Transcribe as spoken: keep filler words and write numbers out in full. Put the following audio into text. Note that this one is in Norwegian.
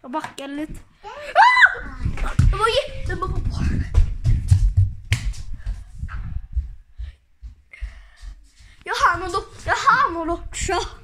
Og bakke litt. Ah! Det må gi! Det må på. Jeg har noe, jeg har noe.